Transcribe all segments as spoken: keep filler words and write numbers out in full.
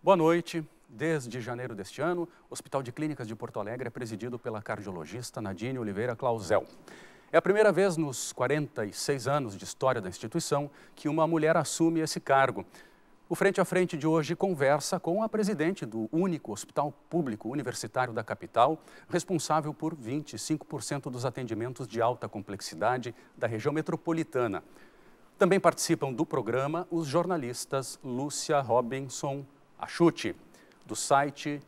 Boa noite. Desde janeiro deste ano, o Hospital de Clínicas de Porto Alegre é presidido pela cardiologista Nadine Oliveira Clausel. É a primeira vez nos quarenta e seis anos de história da instituição que uma mulher assume esse cargo. O Frente a Frente de hoje conversa com a presidente do único hospital público universitário da capital, responsável por vinte e cinco por cento dos atendimentos de alta complexidade da região metropolitana. Também participam do programa os jornalistas Lúcia Robinson Achuti, do site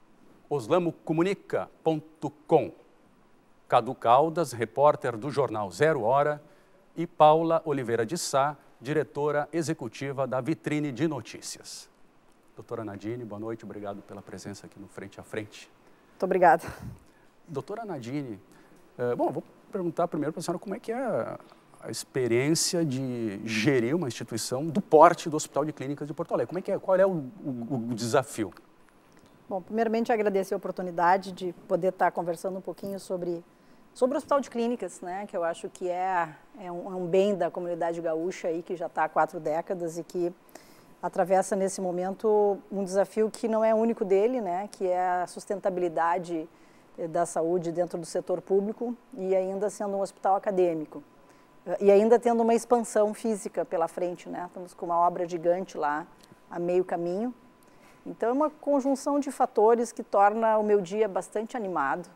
oslamocomunica ponto com, Cadu Caldas, repórter do jornal Zero Hora, e Paula Oliveira de Sá, diretora executiva da Vitrine de Notícias. Doutora Nadine, boa noite, obrigado pela presença aqui no Frente a Frente. Muito obrigada. Doutora Nadine, eh, bom, vou perguntar primeiro para a senhora como é que é a, a experiência de gerir uma instituição do porte do Hospital de Clínicas de Porto Alegre. Como é que é? Qual é o, o, o desafio? Bom, primeiramente agradecer a oportunidade de poder estar conversando um pouquinho sobre, sobre o Hospital de Clínicas, né, que eu acho que é, é, um, é um bem da comunidade gaúcha aí, que já está há quatro décadas e que atravessa nesse momento um desafio que não é único dele, né, que é a sustentabilidade da saúde dentro do setor público e ainda sendo um hospital acadêmico. E ainda tendo uma expansão física pela frente, né, estamos com uma obra gigante lá a meio caminho. Então, é uma conjunção de fatores que torna o meu dia bastante animado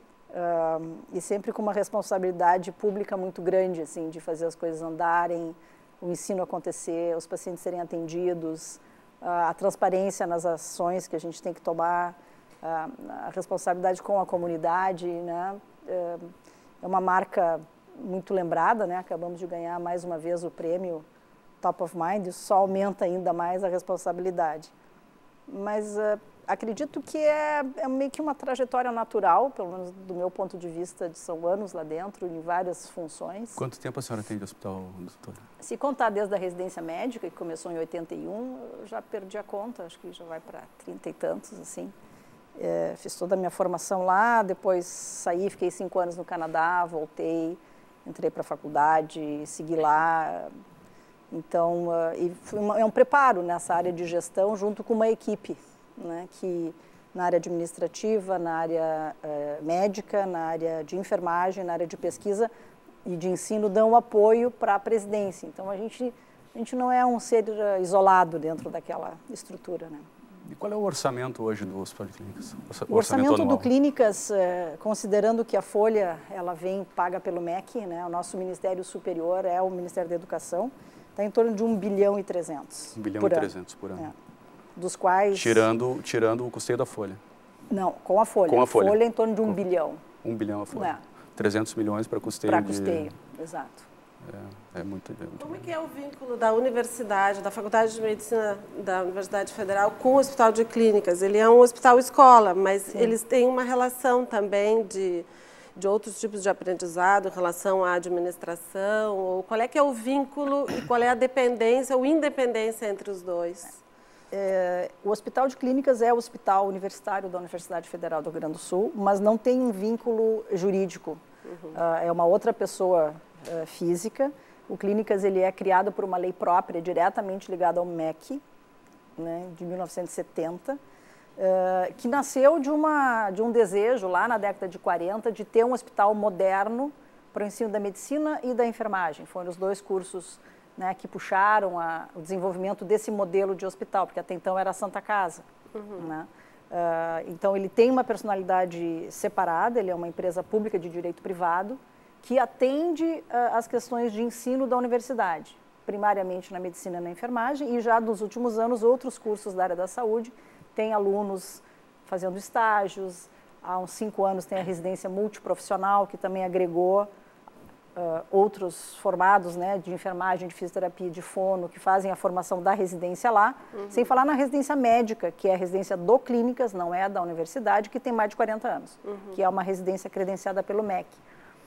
uh, e sempre com uma responsabilidade pública muito grande, assim, de fazer as coisas andarem, o ensino acontecer, os pacientes serem atendidos, uh, a transparência nas ações que a gente tem que tomar, uh, a responsabilidade com a comunidade, né? Uh, é uma marca muito lembrada, né? Acabamos de ganhar mais uma vez o prêmio Top of Mind, isso só aumenta ainda mais a responsabilidade. Mas uh, acredito que é, é meio que uma trajetória natural, pelo menos do meu ponto de vista, de são anos lá dentro, em várias funções. Quanto tempo a senhora tem de hospital, doutora? Se contar desde a residência médica, que começou em oitenta e um, eu já perdi a conta, acho que já vai para trinta e tantos, assim. É, fiz toda a minha formação lá, depois saí, fiquei cinco anos no Canadá, voltei, entrei para a faculdade, segui lá. Então, uh, e foi uma, é um preparo nessa área de gestão junto com uma equipe, né, que na área administrativa, na área uh, médica, na área de enfermagem, na área de pesquisa e de ensino dão apoio para a presidência. Então, a gente, a gente não é um ser uh, isolado dentro daquela estrutura, né. E qual é o orçamento hoje do Hospital de Clínicas? O orçamento, o orçamento anual do Clínicas, uh, considerando que a folha ela vem paga pelo M E C, né, o nosso Ministério Superior é o Ministério da Educação, está em torno de um bilhão e trezentos. Um bilhão e trezentos por ano. É. Dos quais... Tirando, tirando o custeio da folha. Não, com a folha. Com a folha. A folha é em torno de um com... bilhão. Um bilhão a folha. É. trezentos milhões para custeio. Para custeio, de... exato. É, é muito, é muito Como é bem. que é o vínculo da universidade, da Faculdade de Medicina da Universidade Federal com o Hospital de Clínicas? Ele é um hospital-escola, mas Sim. eles têm uma relação também de... de outros tipos de aprendizado em relação à administração? Ou qual é que é o vínculo e qual é a dependência ou independência entre os dois? É, o Hospital de Clínicas é o hospital universitário da Universidade Federal do Rio Grande do Sul, mas não tem um vínculo jurídico. Uhum. Uh, é uma outra pessoa uh, física. O Clínicas ele é criado por uma lei própria, diretamente ligada ao M E C, né, de mil novecentos e setenta. Uh, que nasceu de, uma, de um desejo, lá na década de quarenta, de ter um hospital moderno para o ensino da medicina e da enfermagem. Foram os dois cursos, né, que puxaram a, o desenvolvimento desse modelo de hospital, porque até então era a Santa Casa. Uhum. Né? Uh, então, ele tem uma personalidade separada, ele é uma empresa pública de direito privado, que atende uh, as questões de ensino da universidade, primariamente na medicina e na enfermagem, e já nos últimos anos, outros cursos da área da saúde. Tem alunos fazendo estágios, há uns cinco anos tem a residência multiprofissional, que também agregou uh, outros formados, né, de enfermagem, de fisioterapia, de fono, que fazem a formação da residência lá, uhum. sem falar na residência médica, que é a residência do Clínicas, não é da universidade, que tem mais de quarenta anos, uhum. que é uma residência credenciada pelo M E C.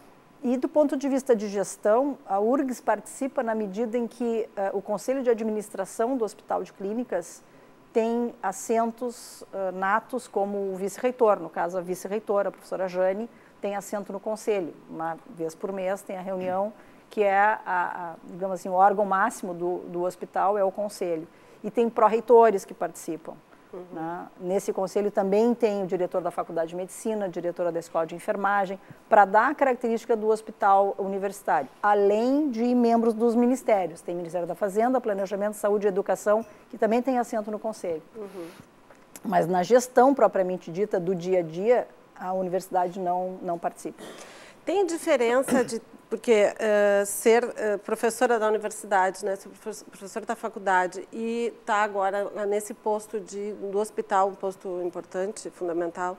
E do ponto de vista de gestão, a U R G S participa na medida em que uh, o Conselho de Administração do Hospital de Clínicas tem assentos uh, natos como o vice-reitor, no caso a vice-reitora, a professora Jane, tem assento no conselho, uma vez por mês tem a reunião, que é, a, a, digamos assim, o órgão máximo do, do hospital é o conselho. E tem pró-reitores que participam. Uhum. Né? Nesse conselho também tem o diretor da Faculdade de Medicina, a diretora da Escola de Enfermagem, para dar a característica do hospital universitário, além de membros dos ministérios. Tem Ministério da Fazenda, Planejamento, Saúde e Educação, que também tem assento no conselho. Uhum. Mas na gestão propriamente dita do dia a dia, a universidade não, não participa. Tem diferença de... Porque uh, ser uh, professora da universidade, né, ser professora da faculdade e estar tá agora nesse posto de, do hospital, um posto importante, fundamental,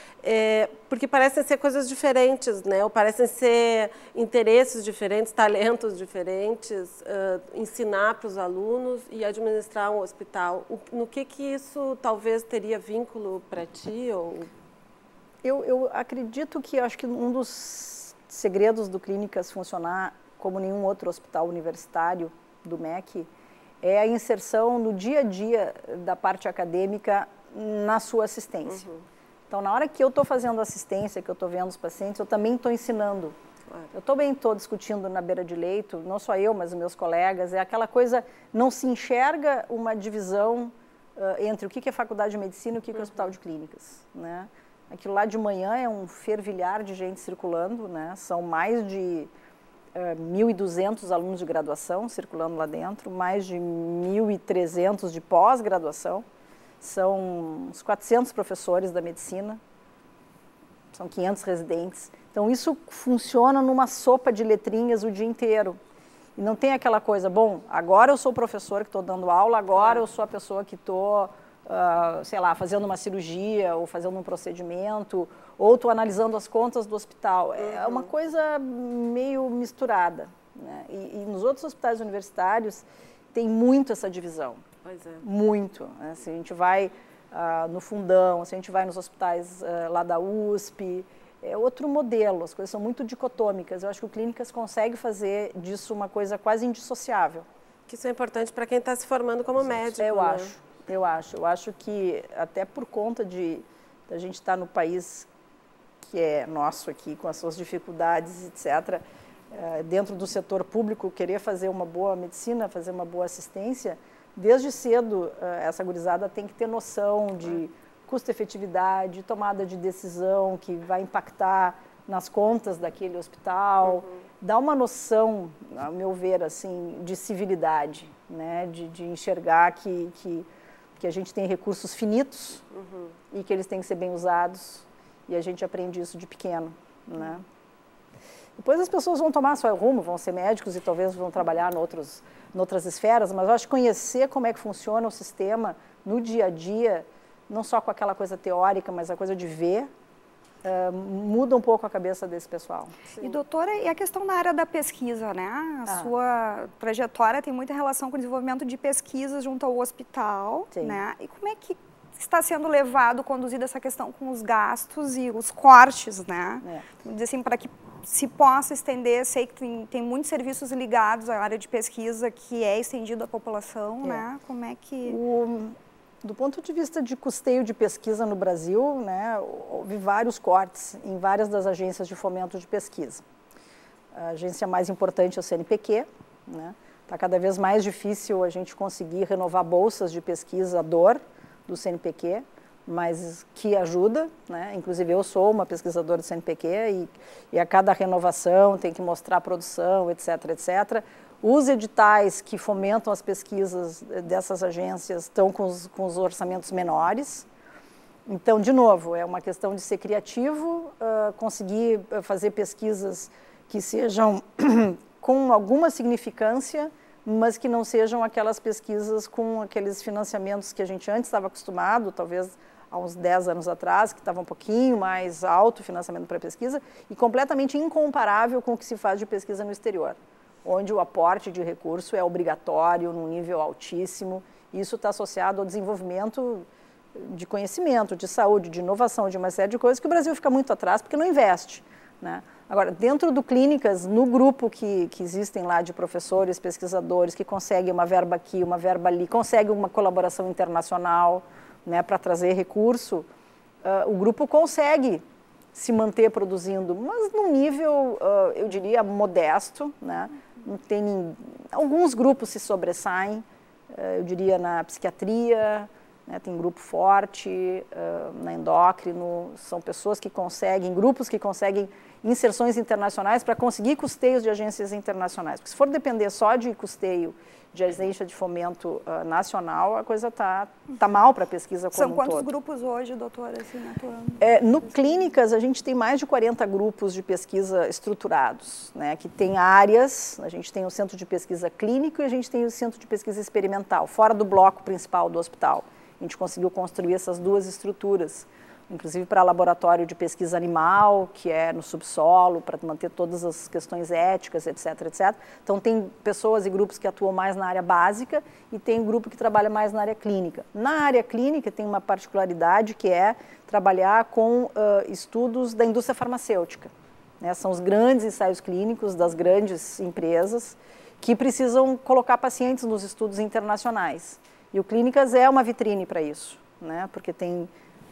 é, porque parecem ser coisas diferentes, né, ou parecem ser interesses diferentes, talentos diferentes, uh, ensinar para os alunos e administrar um hospital. O, no que que isso talvez teria vínculo para ti? Ou... Eu, eu acredito que acho que um dos segredos do Clínicas funcionar como nenhum outro hospital universitário do M E C é a inserção no dia a dia da parte acadêmica na sua assistência. Uhum. Então, na hora que eu estou fazendo assistência, que eu estou vendo os pacientes, eu também estou ensinando. Claro. Eu também estou discutindo na beira de leito, não só eu, mas os meus colegas, é aquela coisa, não se enxerga uma divisão uh, entre o que é faculdade de medicina e o que é uhum. hospital de clínicas, né? Aquilo lá de manhã é um fervilhar de gente circulando, né? São mais de uh, mil e duzentos alunos de graduação circulando lá dentro, mais de mil e trezentos de pós-graduação, são uns quatrocentos professores da medicina, são quinhentos residentes. Então, isso funciona numa sopa de letrinhas o dia inteiro. E não tem aquela coisa, bom, agora eu sou o professor que estou dando aula, agora eu sou a pessoa que estou... Uh, sei lá, fazendo uma cirurgia ou fazendo um procedimento, ou estou analisando as contas do hospital. Uhum. É uma coisa meio misturada, né? E, e nos outros hospitais universitários tem muito essa divisão. Pois é. Muito. Né? Se a gente vai uh, no Fundão, se a gente vai nos hospitais uh, lá da U S P, é outro modelo, as coisas são muito dicotômicas. Eu acho que o Clínicas consegue fazer disso uma coisa quase indissociável. Que isso é importante para quem está se formando como médico. Eu né? acho. Eu acho, eu acho que até por conta de a gente estar no país que é nosso aqui, com as suas dificuldades, etcétera, dentro do setor público, querer fazer uma boa medicina, fazer uma boa assistência, desde cedo essa gurizada tem que ter noção de custo-efetividade, tomada de decisão que vai impactar nas contas daquele hospital, uhum. dá uma noção, ao meu ver, assim, de civilidade, né, de, de enxergar que, que que a gente tem recursos finitos uhum. e que eles têm que ser bem usados, e a gente aprende isso de pequeno, né? Depois as pessoas vão tomar seu rumo, vão ser médicos e talvez vão trabalhar em outros, em outras esferas, mas eu acho que conhecer como é que funciona o sistema no dia a dia, não só com aquela coisa teórica, mas a coisa de ver, Uh, muda um pouco a cabeça desse pessoal. Sim. E doutora, e a questão da área da pesquisa, né? A ah. sua trajetória tem muita relação com o desenvolvimento de pesquisas junto ao hospital, Sim. né? E como é que está sendo levado, conduzida essa questão com os gastos e os cortes, né? É. Vamos dizer assim, para que se possa estender, sei que tem, tem muitos serviços ligados à área de pesquisa que é estendido à população, é. né? Como é que... O... Do ponto de vista de custeio de pesquisa no Brasil, né, houve vários cortes em várias das agências de fomento de pesquisa. A agência mais importante é o C N P Q, né? Está cada vez mais difícil a gente conseguir renovar bolsas de pesquisador do C N P Q, mas que ajuda, né? Inclusive eu sou uma pesquisadora do C N P Q e, e a cada renovação tem que mostrar a produção, etc, etcétera. Os editais que fomentam as pesquisas dessas agências estão com os, com os orçamentos menores. Então, de novo, é uma questão de ser criativo, uh, conseguir fazer pesquisas que sejam com alguma significância, mas que não sejam aquelas pesquisas com aqueles financiamentos que a gente antes estava acostumado, talvez há uns dez anos atrás, que estava um pouquinho mais alto o financiamento para pesquisa, e completamente incomparável com o que se faz de pesquisa no exterior, onde o aporte de recurso é obrigatório, num nível altíssimo. Isso está associado ao desenvolvimento de conhecimento, de saúde, de inovação, de uma série de coisas que o Brasil fica muito atrás porque não investe, né? Agora, dentro do Clínicas, no grupo que, que existem lá de professores, pesquisadores, que conseguem uma verba aqui, uma verba ali, conseguem uma colaboração internacional, né, para trazer recurso, uh, o grupo consegue se manter produzindo, mas num nível, uh, eu diria, modesto, né? Não tem, alguns grupos se sobressaem, uh, eu diria na psiquiatria, né? Tem grupo forte uh, na endócrino, são pessoas que conseguem, grupos que conseguem inserções internacionais para conseguir custeios de agências internacionais. Porque se for depender só de custeio de agência de fomento uh, nacional, a coisa está tá mal para a pesquisa como São um quantos todo. grupos hoje, doutora, assim, atuando? É, no Clínicas, a gente tem mais de quarenta grupos de pesquisa estruturados, né, que tem áreas, a gente tem o Centro de Pesquisa Clínico e a gente tem o Centro de Pesquisa Experimental, fora do bloco principal do hospital. A gente conseguiu construir essas duas estruturas, inclusive para laboratório de pesquisa animal, que é no subsolo, para manter todas as questões éticas, etc, etcétera. Então, tem pessoas e grupos que atuam mais na área básica e tem um grupo que trabalha mais na área clínica. Na área clínica, tem uma particularidade que é trabalhar com uh, estudos da indústria farmacêutica, né? São os grandes ensaios clínicos das grandes empresas que precisam colocar pacientes nos estudos internacionais. E o Clínicas é uma vitrine para isso, né? Porque tem...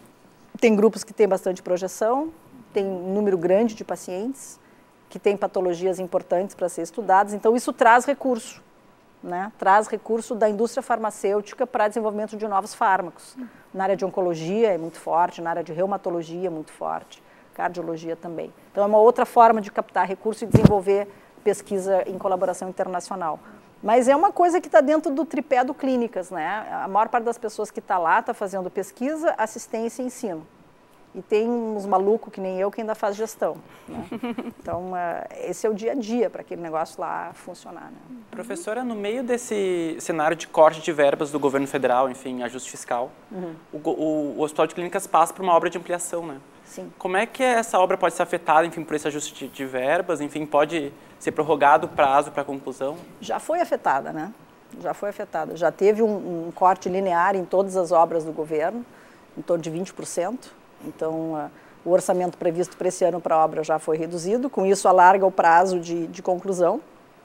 Tem grupos que têm bastante projeção, tem um número grande de pacientes, que têm patologias importantes para ser estudadas, então isso traz recurso, né? Traz recurso da indústria farmacêutica para desenvolvimento de novos fármacos. Na área de oncologia é muito forte, na área de reumatologia é muito forte, cardiologia também. Então é uma outra forma de captar recurso e desenvolver pesquisa em colaboração internacional. Mas é uma coisa que está dentro do tripé do Clínicas, né? A maior parte das pessoas que está lá está fazendo pesquisa, assistência e ensino. E tem uns malucos que nem eu que ainda faz gestão, né? Então, uh, esse é o dia a dia para aquele negócio lá funcionar, né? Professora, no meio desse cenário de corte de verbas do governo federal, enfim, ajuste fiscal, uhum. o, o, o Hospital de Clínicas passa por uma obra de ampliação, né? Sim. Como é que essa obra pode ser afetada, enfim, por esse ajuste de, de verbas? Enfim, pode ser prorrogado o prazo para a conclusão? Já foi afetada, né? Já foi afetada. Já teve um, um corte linear em todas as obras do governo, em torno de vinte por cento. Então, uh, o orçamento previsto para esse ano para a obra já foi reduzido. Com isso, alarga o prazo de, de conclusão.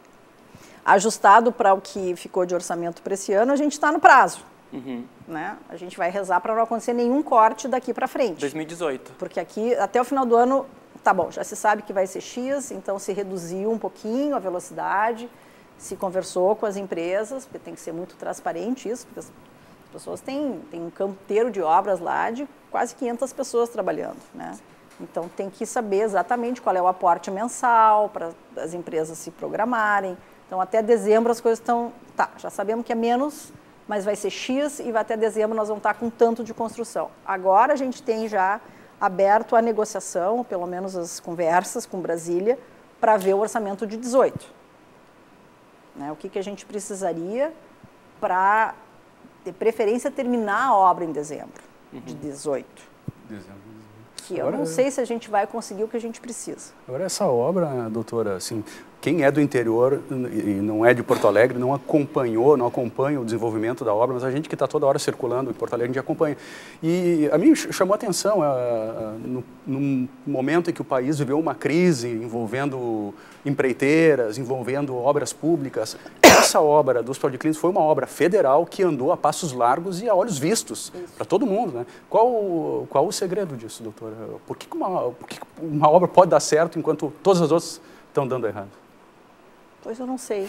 Ajustado para o que ficou de orçamento para esse ano, a gente está no prazo. Uhum. Né? A gente vai rezar para não acontecer nenhum corte daqui para frente. dois mil e dezoito. Porque aqui, até o final do ano, tá bom, já se sabe que vai ser X, então se reduziu um pouquinho a velocidade, se conversou com as empresas, porque tem que ser muito transparente isso, porque as pessoas têm, têm um canteiro de obras lá de quase quinhentas pessoas trabalhando, né? Então tem que saber exatamente qual é o aporte mensal para as empresas se programarem. Então até dezembro as coisas estão, tá, já sabemos que é menos, mas vai ser X e vai até dezembro nós vamos estar com tanto de construção. Agora a gente tem já aberto a negociação, pelo menos as conversas com Brasília, para ver o orçamento de dezoito. Né? O que, que a gente precisaria para, de preferência, terminar a obra em dezembro uhum. de dezoito. Dezembro. Que eu Agora, não sei se a gente vai conseguir o que a gente precisa. Agora essa obra, doutora, assim, quem é do interior e não é de Porto Alegre não acompanhou, não acompanha o desenvolvimento da obra, mas a gente que está toda hora circulando em Porto Alegre, a gente acompanha. E a mim chamou a atenção, uh, no, num momento em que o país viveu uma crise envolvendo empreiteiras, envolvendo obras públicas, essa obra do Hospital de Clínicas foi uma obra federal que andou a passos largos e a olhos vistos para todo mundo, né? Qual, qual o segredo disso, doutora? Por que uma, por que uma obra pode dar certo enquanto todas as outras estão dando errado? Pois eu não sei.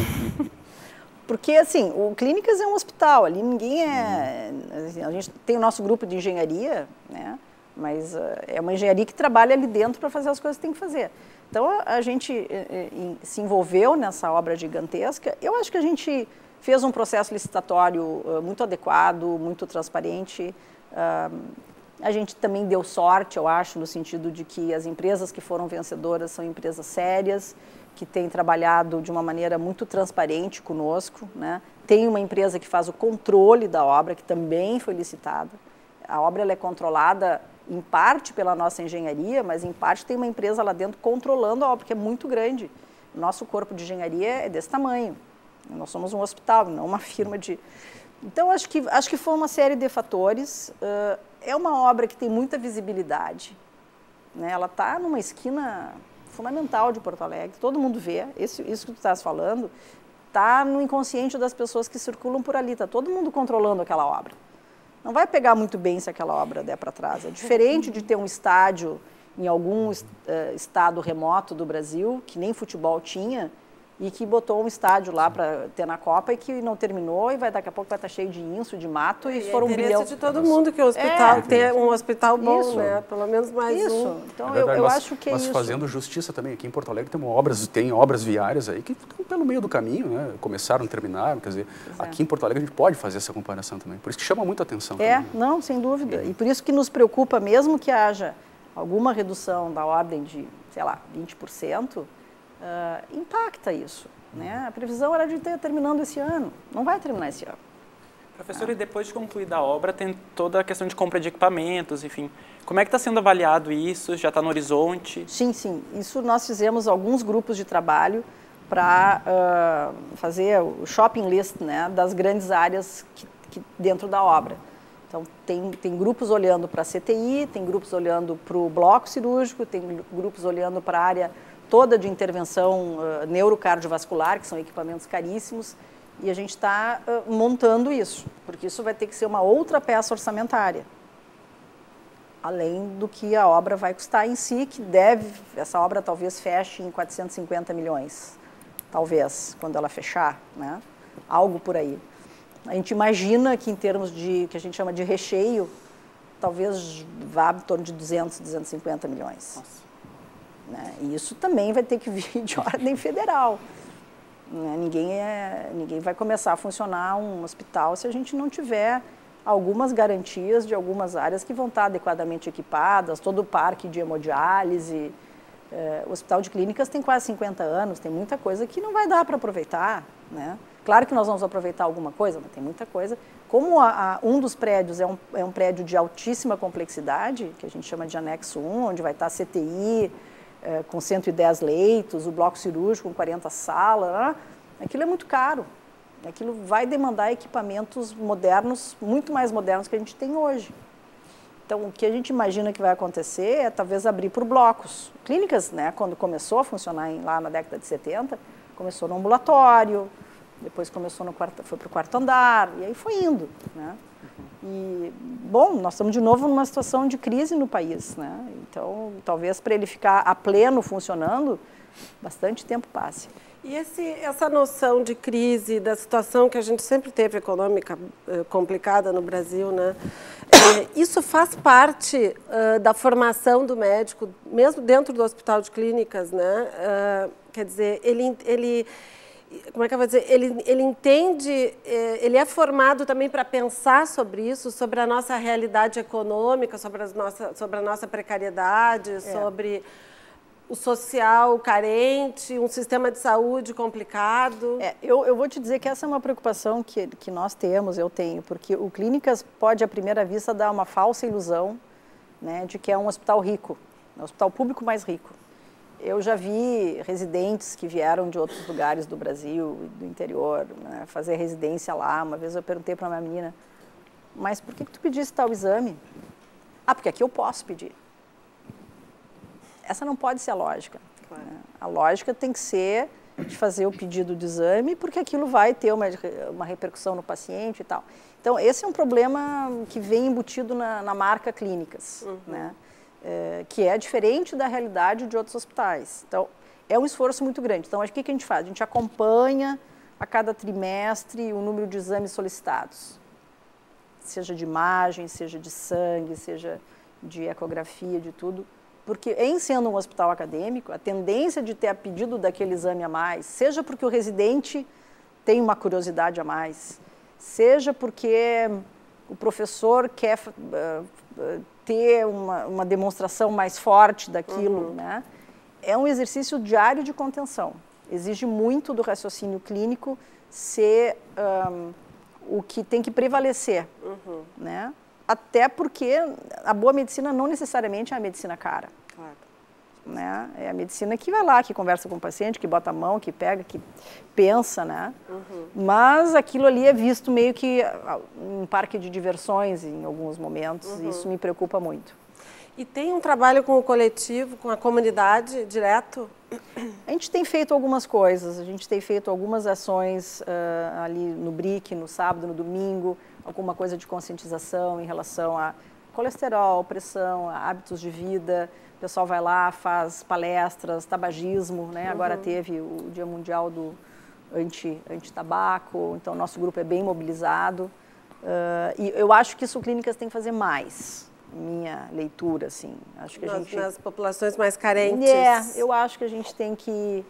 Porque, assim, o Clínicas é um hospital, ali ninguém é... A gente tem o nosso grupo de engenharia, né? Mas uh, é uma engenharia que trabalha ali dentro para fazer as coisas que tem que fazer. Então, a, a gente eh, eh, se envolveu nessa obra gigantesca. Eu acho que a gente fez um processo licitatório uh, muito adequado, muito transparente. Uh, a gente também deu sorte, eu acho, no sentido de que as empresas que foram vencedoras são empresas sérias, que têm trabalhado de uma maneira muito transparente conosco, né? Tem uma empresa que faz o controle da obra, que também foi licitada. A obra ela é controlada, em parte, pela nossa engenharia, mas, em parte, tem uma empresa lá dentro controlando a obra, que é muito grande. Nosso corpo de engenharia é desse tamanho. Nós somos um hospital, não uma firma de... Então, acho que, acho que foi uma série de fatores. Uh, é uma obra que tem muita visibilidade, né? Ela está numa esquina fundamental de Porto Alegre, todo mundo vê, Esse, isso que tu estás falando, está no inconsciente das pessoas que circulam por ali, está todo mundo controlando aquela obra. Não vai pegar muito bem se aquela obra der para trás. É diferente de ter um estádio em algum uh, estado remoto do Brasil, que nem futebol tinha, e que botou um estádio lá para ter na Copa e que não terminou e vai daqui a pouco vai estar cheio de inso, de mato e, e foram um bilhão. de todo mundo que o hospital é, ter um hospital bom, isso, né? Pelo menos mais isso. um. Então é verdade, eu, eu mas, acho que é mas isso. Mas fazendo justiça também, aqui em Porto Alegre tem obras, tem obras viárias aí que estão pelo meio do caminho, né? Começaram, terminaram, quer dizer, é. aqui em Porto Alegre a gente pode fazer essa comparação também. Por isso que chama muita atenção. É, também. não, sem dúvida. E por isso que nos preocupa mesmo que haja alguma redução da ordem de, sei lá, vinte por cento, uh, impacta isso. Né? A previsão era de ter terminando esse ano, não vai terminar esse ano. Professor, ah. e depois de concluída a obra, tem toda a questão de compra de equipamentos, enfim. Como é que está sendo avaliado isso? Já está no horizonte? Sim, sim. Isso nós fizemos alguns grupos de trabalho para uh, fazer o shopping list, né, das grandes áreas que, que dentro da obra. Então, tem, tem grupos olhando para a C T I, tem grupos olhando para o bloco cirúrgico, tem grupos olhando para a área toda de intervenção uh, neurocardiovascular, que são equipamentos caríssimos, e a gente está uh, montando isso, porque isso vai ter que ser uma outra peça orçamentária, além do que a obra vai custar em si, que deve, essa obra talvez feche em quatrocentos e cinquenta milhões, talvez, quando ela fechar, né? Algo por aí. A gente imagina que em termos de, que a gente chama de recheio, talvez vá em torno de duzentos, duzentos e cinquenta milhões. Nossa. Né? E isso também vai ter que vir de ordem federal. Né? Ninguém, é, ninguém vai começar a funcionar um hospital se a gente não tiver algumas garantias de algumas áreas que vão estar adequadamente equipadas, todo o parque de hemodiálise. É, o Hospital de Clínicas tem quase cinquenta anos, tem muita coisa que não vai dar para aproveitar. Né? Claro que nós vamos aproveitar alguma coisa, mas tem muita coisa. Como a, a, um dos prédios é um, é um prédio de altíssima complexidade, que a gente chama de anexo um, onde vai estar a C T I, É, com cento e dez leitos, o bloco cirúrgico com quarenta salas, né? Aquilo é muito caro. Aquilo vai demandar equipamentos modernos, muito mais modernos que a gente tem hoje. Então, o que a gente imagina que vai acontecer é talvez abrir por blocos. Clínicas, né, quando começou a funcionar em, lá na década de setenta, começou no ambulatório, depois começou no quarto, foi para o quarto andar, e aí foi indo, né? E, bom, nós estamos de novo numa situação de crise no país, né? Então, talvez para ele ficar a pleno funcionando, bastante tempo passe. E esse, essa noção de crise, da situação que a gente sempre teve econômica eh, complicada no Brasil, né? Eh, isso faz parte uh, da formação do médico, mesmo dentro do Hospital de Clínicas, né? Uh, quer dizer, ele... ele como é que eu vou dizer, ele, ele entende, ele é formado também para pensar sobre isso, sobre a nossa realidade econômica, sobre, as nossa, sobre a nossa precariedade, é. sobre o social carente, um sistema de saúde complicado. É, eu, eu vou te dizer que essa é uma preocupação que, que nós temos, eu tenho, porque o Clínicas pode, à primeira vista, dar uma falsa ilusão, né, de que é um hospital rico, é um hospital público mais rico. Eu já vi residentes que vieram de outros lugares do Brasil, do interior, né, fazer residência lá. Uma vez eu perguntei para uma menina, mas por que, que tu pediste tal exame? Ah, porque aqui eu posso pedir. Essa não pode ser a lógica. Claro. Né? A lógica tem que ser de fazer o pedido de exame, porque aquilo vai ter uma, uma repercussão no paciente e tal. Então, esse é um problema que vem embutido na, na marca Clínicas, uhum. né? É, que é diferente da realidade de outros hospitais. Então, é um esforço muito grande. Então, o que, que a gente faz? A gente acompanha a cada trimestre o número de exames solicitados, seja de imagem, seja de sangue, seja de ecografia, de tudo, porque em sendo um hospital acadêmico, a tendência de ter a pedido daquele exame a mais, seja porque o residente tem uma curiosidade a mais, seja porque o professor quer uh, uh, ter uma, uma demonstração mais forte daquilo, uhum. né? É um exercício diário de contenção. Exige muito do raciocínio clínico ser um, o que tem que prevalecer, uhum. né? Até porque a boa medicina não necessariamente é a medicina cara. Claro. Né? É a medicina que vai lá, que conversa com o paciente, que bota a mão, que pega, que pensa, né? Uhum. Mas aquilo ali é visto meio que um parque de diversões em alguns momentos, uhum. e isso me preocupa muito. E tem um trabalho com o coletivo, com a comunidade, direto? A gente tem feito algumas coisas, a gente tem feito algumas ações uh, ali no B R I C, no sábado, no domingo, alguma coisa de conscientização em relação a colesterol, pressão, hábitos de vida. O pessoal vai lá, faz palestras, tabagismo, né? Uhum. Agora teve o Dia Mundial do anti, anti-tabaco, então nosso grupo é bem mobilizado. Uh, e eu acho que isso clínicas tem que fazer mais, minha leitura, assim. Acho que a nas, gente... nas populações mais carentes. É, eu acho que a gente tem que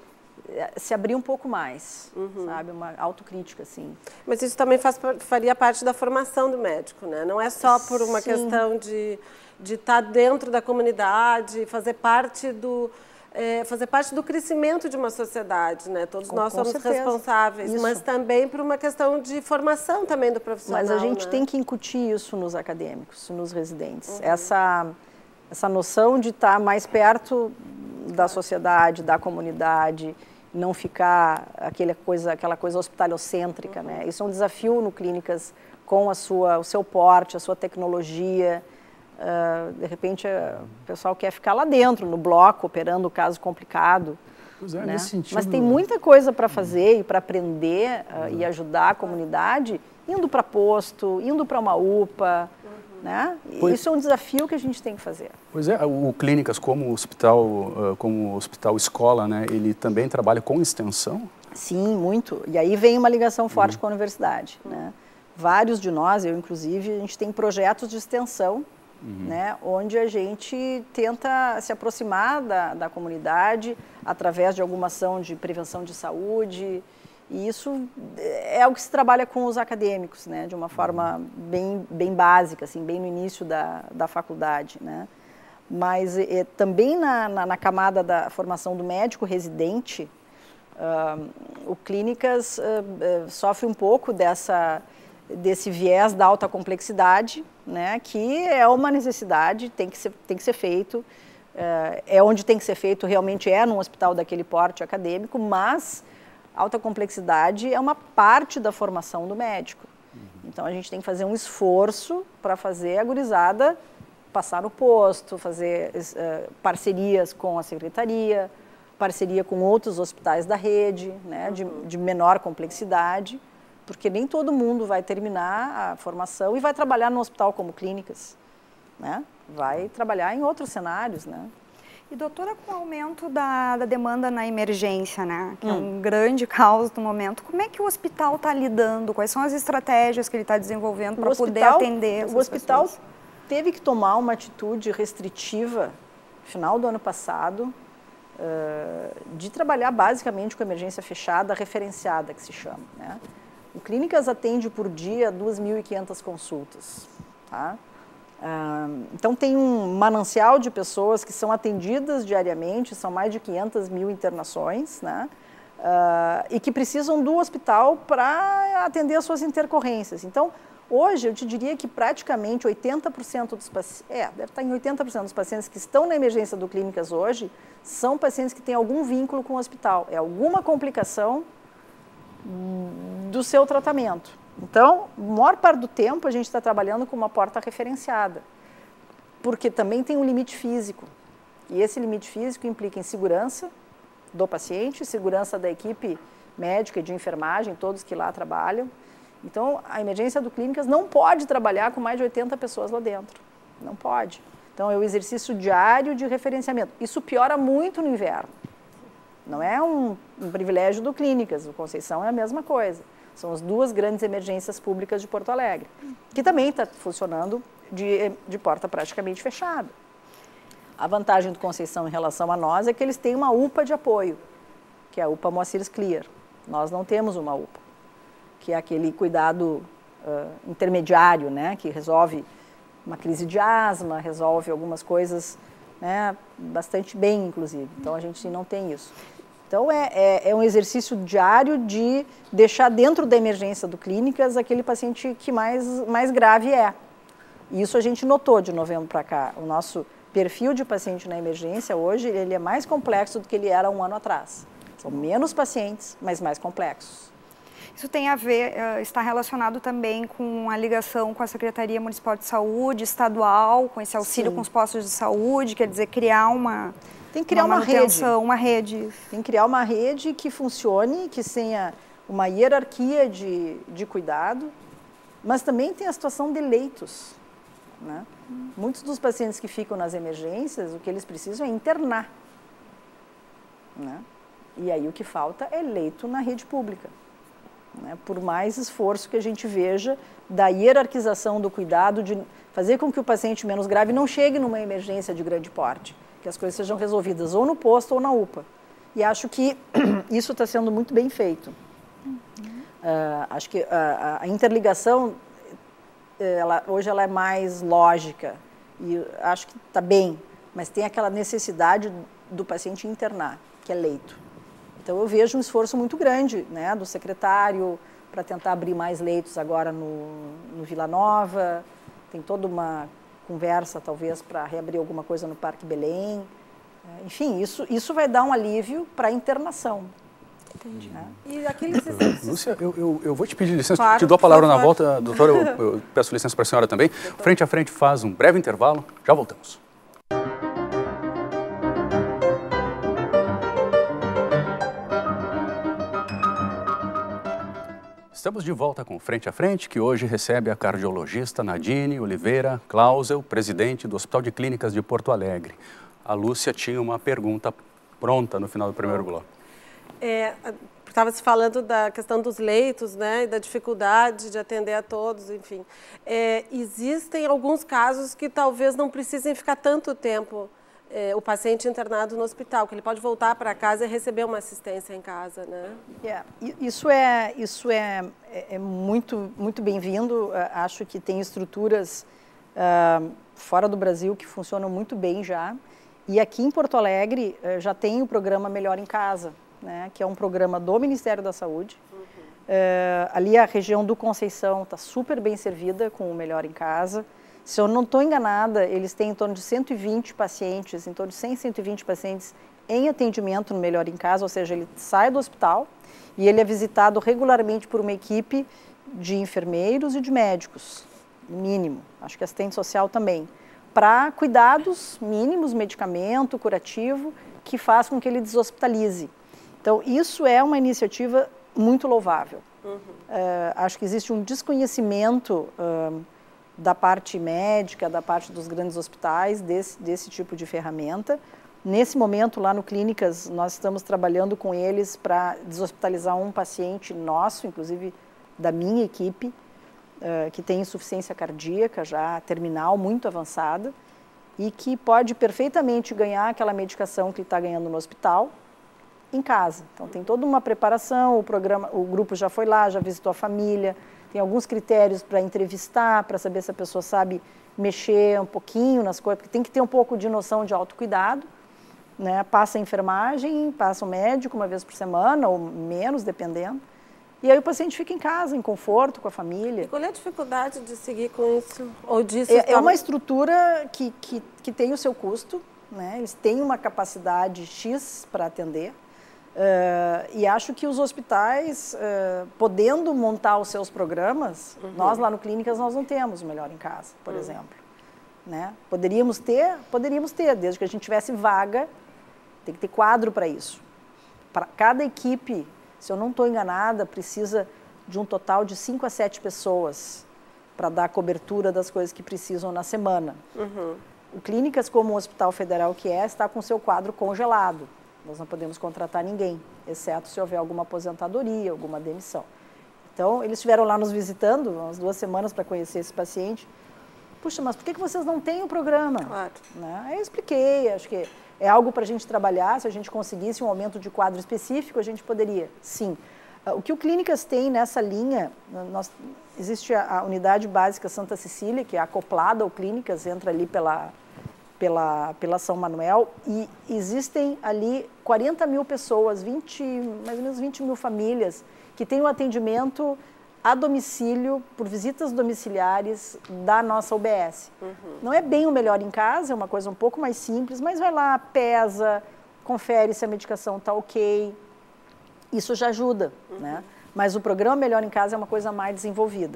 se abrir um pouco mais, uhum. sabe? Uma autocrítica, assim. Mas isso também faz, faria parte da formação do médico, né? Não é só por uma Sim. questão de, de estar dentro da comunidade, fazer parte do... É, fazer parte do crescimento de uma sociedade, né? Todos com, nós somos responsáveis, isso. Mas também por uma questão de formação também do profissional. Mas a gente né? tem que incutir isso nos acadêmicos, nos residentes. Uhum. Essa, essa noção de estar mais perto da sociedade, da comunidade, não ficar aquela coisa, aquela coisa hospitalocêntrica, uhum. né? Isso é um desafio no Clínicas com a sua, o seu porte, a sua tecnologia. Uh, de repente, uh, o pessoal quer ficar lá dentro, no bloco, operando o caso complicado. Pois é, né? nesse sentido... Mas tem muita coisa para fazer e para aprender uh, uhum. e ajudar a comunidade, indo para posto, indo para uma U P A. Uhum. Né? Pois... Isso é um desafio que a gente tem que fazer. Pois é, o Clínicas, como hospital, uh, como hospital escola, né, ele também trabalha com extensão? Sim, muito. E aí vem uma ligação forte uhum. com a universidade. Uhum. Né? Vários de nós, eu inclusive, a gente tem projetos de extensão, Uhum. né, onde a gente tenta se aproximar da, da comunidade através de alguma ação de prevenção de saúde, e isso é o que se trabalha com os acadêmicos, né, de uma forma bem, bem básica, assim, bem no início da, da faculdade. Né. Mas e, também na, na, na camada da formação do médico residente, uh, o Clínicas uh, uh, sofre um pouco dessa... desse viés da alta complexidade, né, que é uma necessidade, tem que ser, tem que ser feito, é, é onde tem que ser feito, realmente é num hospital daquele porte acadêmico, mas alta complexidade é uma parte da formação do médico. Uhum. Então, a gente tem que fazer um esforço para fazer a gurizada passar no posto, fazer uh, parcerias com a secretaria, parceria com outros hospitais da rede, né, uhum. de, de menor complexidade, porque nem todo mundo vai terminar a formação e vai trabalhar no hospital como Clínicas, né? Vai trabalhar em outros cenários, né? E doutora, com o aumento da, da demanda na emergência, né, que hum. é um grande caos no momento, como é que o hospital está lidando? Quais são as estratégias que ele está desenvolvendo para poder atender essas O hospital pessoas? Teve que tomar uma atitude restritiva, no final do ano passado, uh, de trabalhar basicamente com emergência fechada, referenciada, que se chama, né? O Clínicas atende por dia duas mil e quinhentas consultas. Tá? Ah, então, tem um manancial de pessoas que são atendidas diariamente, são mais de quinhentas mil internações, né? Ah, e que precisam do hospital para atender as suas intercorrências. Então, hoje, eu te diria que praticamente oitenta por cento dos pacientes, é, deve estar em oitenta por cento dos pacientes que estão na emergência do Clínicas hoje, são pacientes que têm algum vínculo com o hospital, é alguma complicação do seu tratamento. Então, a maior parte do tempo a gente está trabalhando com uma porta referenciada, porque também tem um limite físico, e esse limite físico implica em segurança do paciente, segurança da equipe médica e de enfermagem, todos que lá trabalham. Então, a emergência do Clínicas não pode trabalhar com mais de oitenta pessoas lá dentro, não pode. Então, é o exercício diário de referenciamento. Isso piora muito no inverno. Não é um, um privilégio do Clínicas, o Conceição é a mesma coisa. São as duas grandes emergências públicas de Porto Alegre, que também está funcionando de, de porta praticamente fechada. A vantagem do Conceição em relação a nós é que eles têm uma U P A de apoio, que é a U P A Moacir Clear. Nós não temos uma U P A, que é aquele cuidado uh, intermediário, né, que resolve uma crise de asma, resolve algumas coisas, né, bastante bem, inclusive. Então, a gente não tem isso. Então, é, é, é um exercício diário de deixar dentro da emergência do Clínicas aquele paciente que mais, mais grave é. E isso a gente notou de novembro para cá. O nosso perfil de paciente na emergência hoje, ele é mais complexo do que ele era um ano atrás. São menos pacientes, mas mais complexos. Isso tem a ver, está relacionado também com a ligação com a Secretaria Municipal de Saúde, estadual, com esse auxílio Sim. com os postos de saúde, quer dizer, criar uma... Tem que criar uma, uma rede. Uma rede. Tem que criar uma rede que funcione, que tenha uma hierarquia de, de cuidado, mas também tem a situação de leitos. né? Muitos dos pacientes que ficam nas emergências, o que eles precisam é internar, né? E aí o que falta é leito na rede pública, né? Por mais esforço que a gente veja da hierarquização do cuidado, de fazer com que o paciente menos grave não chegue numa emergência de grande porte, que as coisas sejam resolvidas ou no posto ou na U P A. E acho que isso está sendo muito bem feito. Uhum. Uh, acho que a, a interligação, ela, hoje ela é mais lógica e acho que está bem, mas tem aquela necessidade do paciente internar, que é leito. Então eu vejo um esforço muito grande, né, do secretário para tentar abrir mais leitos agora no, no Vila Nova, tem toda uma conversa talvez para reabrir alguma coisa no Parque Belém. Enfim, isso, isso vai dar um alívio para a internação. Entendi. Né? E aqueles exercícios... Lúcia, eu, eu, eu vou te pedir licença, Claro, te dou a palavra na favor. volta. Doutora, eu, eu peço licença para a senhora também. Frente a frente faz um breve intervalo, já voltamos. Estamos de volta com Frente a Frente, que hoje recebe a cardiologista Nadine Oliveira Clausel, presidente do Hospital de Clínicas de Porto Alegre. A Lúcia tinha uma pergunta pronta no final do primeiro bloco. É, estava se falando da questão dos leitos, né, e da dificuldade de atender a todos, enfim. É, existem alguns casos que talvez não precisem ficar tanto tempo É, o paciente internado no hospital, que ele pode voltar para casa e receber uma assistência em casa, né? Yeah. Isso é, isso é, é muito, muito bem-vindo. Acho que tem estruturas uh, fora do Brasil que funcionam muito bem já. E aqui em Porto Alegre uh, já tem o programa Melhor em Casa, né? Que é um programa do Ministério da Saúde. Uhum. Uh, ali a região do Conceição está super bem servida com o Melhor em Casa. Se eu não estou enganada, eles têm em torno de cento e vinte pacientes, em torno de cem, cento e vinte pacientes em atendimento no Melhor em Casa, ou seja, ele sai do hospital e ele é visitado regularmente por uma equipe de enfermeiros e de médicos, mínimo, acho que assistente social também, para cuidados mínimos, medicamento, curativo, que faz com que ele deshospitalize. Então, isso é uma iniciativa muito louvável. Uhum. Uh, acho que existe um desconhecimento uh, da parte médica, da parte dos grandes hospitais, desse, desse tipo de ferramenta. Nesse momento, lá no Clínicas, nós estamos trabalhando com eles para deshospitalizar um paciente nosso, inclusive da minha equipe, uh, que tem insuficiência cardíaca já terminal, muito avançada, e que pode perfeitamente ganhar aquela medicação que ele está ganhando no hospital, em casa. Então, tem toda uma preparação, o programa, o grupo já foi lá, já visitou a família, tem alguns critérios para entrevistar, para saber se a pessoa sabe mexer um pouquinho nas coisas, porque tem que ter um pouco de noção de autocuidado, né? Passa a enfermagem, passa o médico uma vez por semana, ou menos, dependendo. E aí o paciente fica em casa, em conforto, com a família. E qual é a dificuldade de seguir com isso? Ou disso? É, é uma estrutura que, que, que tem o seu custo, né? Eles têm uma capacidade X para atender. Uh, e acho que os hospitais, uh, podendo montar os seus programas, uhum. nós lá no Clínicas nós não temos o Melhor em Casa, por uhum. exemplo. Né? Poderíamos ter, poderíamos ter, desde que a gente tivesse vaga, tem que ter quadro para isso. Para cada equipe, se eu não estou enganada, precisa de um total de cinco a sete pessoas para dar cobertura das coisas que precisam na semana. Uhum. O Clínicas, como um hospital federal que é, está com o seu quadro congelado. Nós não podemos contratar ninguém, exceto se houver alguma aposentadoria, alguma demissão. Então, eles estiveram lá nos visitando, umas duas semanas para conhecer esse paciente. Puxa, mas por que vocês não têm o programa? Claro. Né? Aí eu expliquei, acho que é algo para a gente trabalhar, se a gente conseguisse um aumento de quadro específico, a gente poderia, sim. O que o Clínicas tem nessa linha, nós, existe a, a unidade básica Santa Cecília, que é acoplada ao Clínicas, entra ali pela... Pela, pela São Manuel, e existem ali quarenta mil pessoas, vinte, mais ou menos vinte mil famílias, que têm um atendimento a domicílio, por visitas domiciliares da nossa U B S. Uhum. Não é bem o Melhor em Casa, é uma coisa um pouco mais simples, mas vai lá, pesa, confere se a medicação está ok, isso já ajuda, uhum. né? Mas o programa Melhor em Casa é uma coisa mais desenvolvida.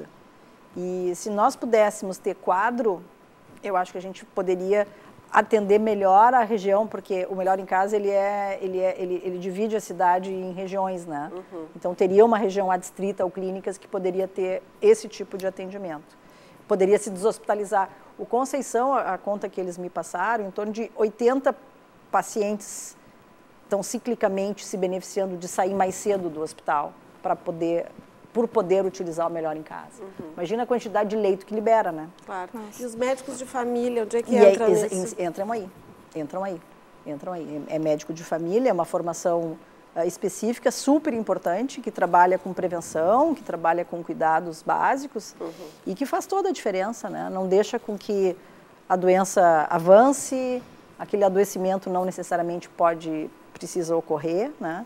E se nós pudéssemos ter quadro, eu acho que a gente poderia atender melhor a região, porque o Melhor em Casa ele, é, ele, é, ele, ele divide a cidade em regiões, né? Uhum. Então teria uma região adstrita ao Clínicas que poderia ter esse tipo de atendimento. poderia se deshospitalizar. O Conceição, a, a conta que eles me passaram, em torno de oitenta pacientes estão ciclicamente se beneficiando de sair mais cedo do hospital para poder, por poder utilizar o melhor em casa. Uhum. Imagina a quantidade de leito que libera, né? Claro. Nossa. E os médicos de família, onde é que e entram aí, nisso? Entram aí, entram aí, entram aí. É médico de família, é uma formação uh, específica, super importante, que trabalha com prevenção, que trabalha com cuidados básicos uhum. e que faz toda a diferença, né? Não deixa com que a doença avance, aquele adoecimento não necessariamente pode... precisa ocorrer, né?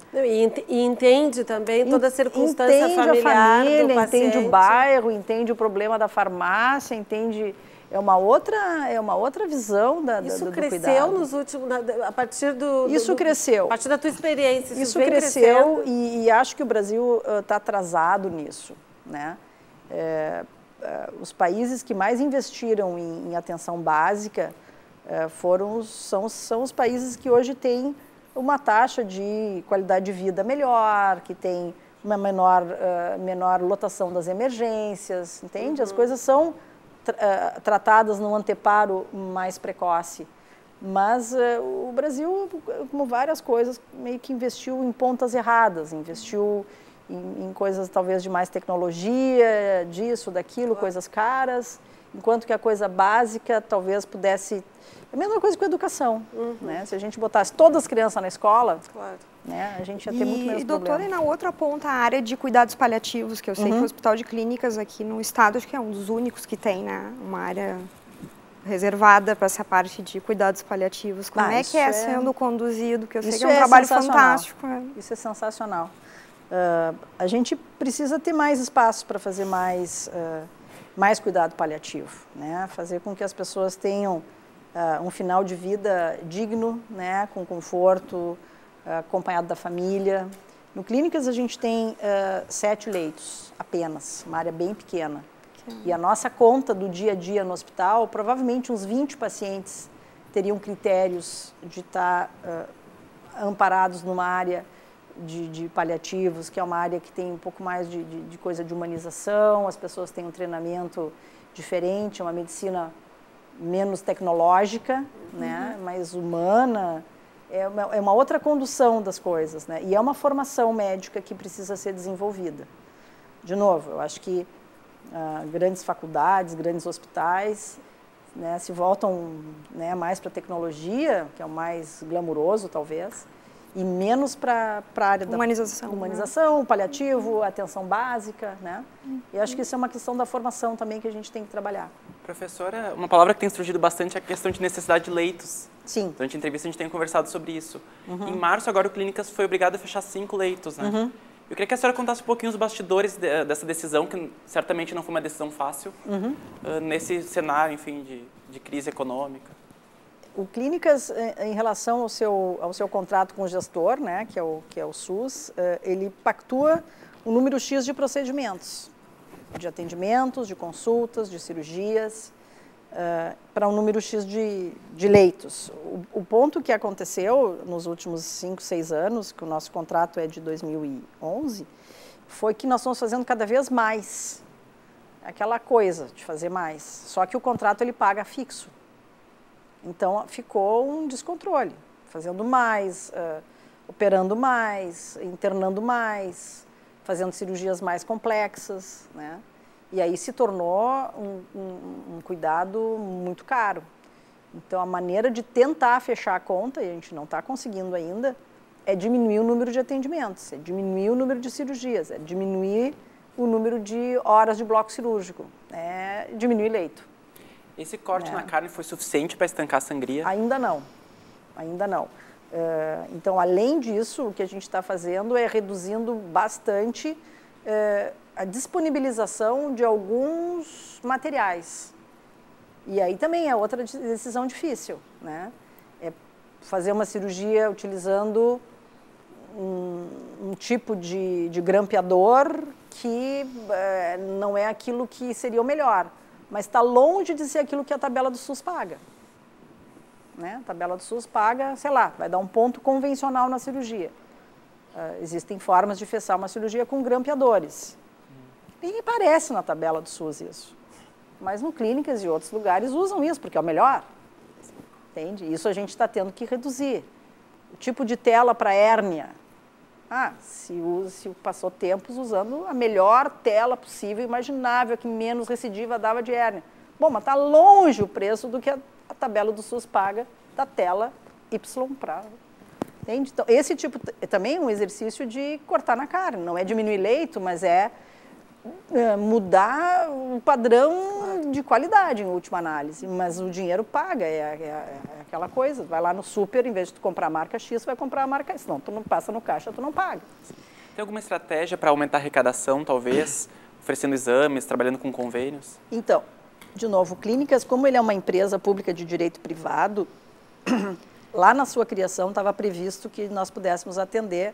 E entende também toda a circunstância entende familiar a família, do paciente. Entende o bairro, entende o problema da farmácia, entende... É uma outra, é uma outra visão da, isso do, do cresceu cuidado. nos últimos... A partir do... Isso do, cresceu. A partir da tua experiência. Isso, isso cresceu e, e acho que o Brasil está uh, atrasado nisso, né? É, uh, os países que mais investiram em, em atenção básica uh, foram, são, são os países que hoje têm uma taxa de qualidade de vida melhor, que tem uma menor, uh, menor lotação das emergências, entende? Uhum. As coisas são tra uh, tratadas num anteparo mais precoce. Mas uh, o Brasil, como várias coisas, meio que investiu em pontas erradas, investiu em, em coisas talvez de mais tecnologia, disso, daquilo, claro. Coisas caras, enquanto que a coisa básica talvez pudesse... É a mesma coisa com a educação, uhum. né? Se a gente botasse todas as crianças na escola, claro. Né, a gente ia ter e, muito menos e, doutora, problema. E na outra ponta, a área de cuidados paliativos, que eu sei uhum. que o Hospital de Clínicas aqui no estado, acho que é um dos únicos que tem, né? Uma área reservada para essa parte de cuidados paliativos. Como ah, é que é, é sendo conduzido? Que eu sei que é um é trabalho fantástico. Né? Isso é sensacional. Uh, a gente precisa ter mais espaço para fazer mais, uh, mais cuidado paliativo, né? Fazer com que as pessoas tenham Uh, um final de vida digno, né, com conforto, uh, acompanhado da família. No Clínicas a gente tem uh, sete leitos apenas, uma área bem pequena. Pequeno. E a nossa conta do dia a dia no hospital, provavelmente uns vinte pacientes teriam critérios de estar uh, amparados numa área de, de paliativos, que é uma área que tem um pouco mais de, de, de coisa de humanização, as pessoas têm um treinamento diferente, uma medicina menos tecnológica, uhum. né, mais humana, é uma, é uma outra condução das coisas, né, e é uma formação médica que precisa ser desenvolvida. De novo, eu acho que ah, grandes faculdades, grandes hospitais, né, se voltam, né, mais para a tecnologia, que é o mais glamuroso, talvez, e menos para a área humanização, da humanização, né? Paliativo, atenção básica, né? E acho que isso é uma questão da formação também que a gente tem que trabalhar. Professora, uma palavra que tem surgido bastante é a questão de necessidade de leitos. Sim. Durante a entrevista a gente tem conversado sobre isso. Uhum. Em março, agora o Clínicas foi obrigado a fechar cinco leitos, né? Uhum. Eu queria que a senhora contasse um pouquinho os bastidores de, dessa decisão, que certamente não foi uma decisão fácil, uhum. uh, nesse cenário, enfim, de, de crise econômica. O Clínicas, em relação ao seu, ao seu contrato com o gestor, né, que é o, que é o SUS, ele pactua um número X de procedimentos, de atendimentos, de consultas, de cirurgias, uh, para um número X de, de leitos. O, o ponto que aconteceu nos últimos cinco, seis anos, que o nosso contrato é de dois mil e onze, foi que nós estamos fazendo cada vez mais. Aquela coisa de fazer mais. Só que o contrato ele paga fixo. Então, ficou um descontrole, fazendo mais, uh, operando mais, internando mais, fazendo cirurgias mais complexas, né? E aí se tornou um, um, um cuidado muito caro. Então, a maneira de tentar fechar a conta, e a gente não está conseguindo ainda, é diminuir o número de atendimentos, é diminuir o número de cirurgias, é diminuir o número de horas de bloco cirúrgico, é diminuir leito. Esse corte é. na carne foi suficiente para estancar a sangria? Ainda não, ainda não. Uh, então, além disso, o que a gente está fazendo é reduzindo bastante uh, a disponibilização de alguns materiais. E aí também é outra decisão difícil, né? É fazer uma cirurgia utilizando um, um tipo de, de grampeador que uh, não é aquilo que seria o melhor. Mas está longe de ser aquilo que a tabela do SUS paga. Né? A tabela do SUS paga, sei lá, vai dar um ponto convencional na cirurgia. Uh, existem formas de fechar uma cirurgia com grampeadores. Nem aparece na tabela do SUS isso. mas no Clínicas e outros lugares usam isso, porque é o melhor. Entende? Isso a gente está tendo que reduzir. O tipo de tela para hérnia. Ah, se, usa, se passou tempos usando a melhor tela possível, imaginável, que menos recidiva dava de hérnia. Bom, mas está longe o preço do que a, a tabela do SUS paga da tela Y para... Entende? Então, esse tipo é também um exercício de cortar na carne. Não é diminuir leito, mas é, é mudar o padrão de qualidade, em última análise. Mas o dinheiro paga, é, é, é aquela coisa. Vai lá no super, em vez de tu comprar a marca X, vai comprar a marca Y. Senão tu não passa no caixa, tu não paga. Tem alguma estratégia para aumentar a arrecadação, talvez? Oferecendo exames, trabalhando com convênios? Então, de novo, Clínicas, como ele é uma empresa pública de direito privado... Lá na sua criação estava previsto que nós pudéssemos atender